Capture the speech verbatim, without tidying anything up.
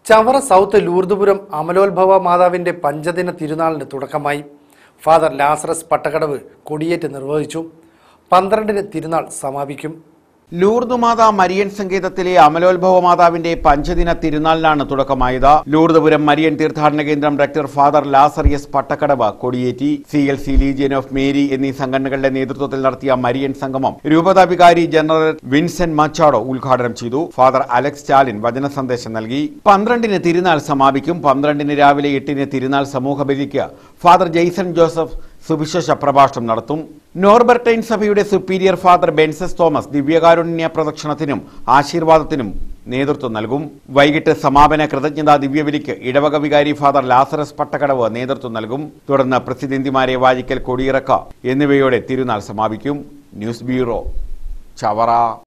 Chavara south ലൂർദുപുരം അമലോത്ഭവ മാതാവിന്റെ പഞ്ചദിന തിരുനാളിന് തുടക്കമായി. ഫാദർ ലാസറസ് പട്ടക്കടവ് കൊടിയേറ്റ് നിർവഹിച്ചു. പന്ത്രണ്ടിന് തിരുനാൾ സമാപിക്കും. ലൂർദ് മാതാ മരിയൻ സങ്കേതത്തിലെ അമലോത്ഭവ മാതാവിന്റെ പഞ്ചദിന തിരുനാളിനാണ് തുടക്കമായത്. ലൂർദുപുരം മരിയൻ തീർത്ഥാടന കേന്ദ്രം ഡയറക്ടർ ഫാദർ ലാസറിയസ് പട്ടക്കടവ് കൊടിയേറ്റി. C L C Legion of Mary എന്നീ സംഘടനകളുടെ നേതൃത്വത്തിൽ നടത്തിയ മരിയൻ സംഗമം രൂപതാ വികാരി ജനറൽ വിൻസെന്റ് മച്ചാഡോ ഉദ്ഘാടനം ചെയ്തു. ഫാദർ അലക്സ് സ്റ്റാലിൻ വചന സന്ദേശം നൽകി. പന്ത്രണ്ടിന് തിരുനാൾ സമാപിക്കും. പന്ത്രണ്ടിന് രാവിലെ എട്ടിന് തിരുനാൾ സമൂഹ ബലിക്ക് ഫാദർ ജെയ്സൺ ജോസഫ് സുവിശേഷ പ്രഭാഷണം നടത്തും. നോർബർട്ടൈൻ സഭയുടെ സുപ്പീരിയർ ഫാദർ ബെൻസസ് തോമസ് ദിവ്യകാരുണ്യ പ്രദക്ഷിണത്തിനും ആശീർവാദത്തിനും നേതൃത്വം നൽകും. വൈകിട്ട് സമാപന കൃതജ്ഞതാ ദിവ്യബലിക്ക് ഇടവക വികാരി ഫാദർ ലാസറസ് പട്ടക്കടവ് നേതൃത്വം നൽകും. തുടർന്ന് പ്രസിദ്ധന്തിമാരെ വാഴിക്കൽ, കൊടിയിറക്ക എന്നിവയോടെ തിരുനാൾ സമാപിക്കും. News bureau, Chavara.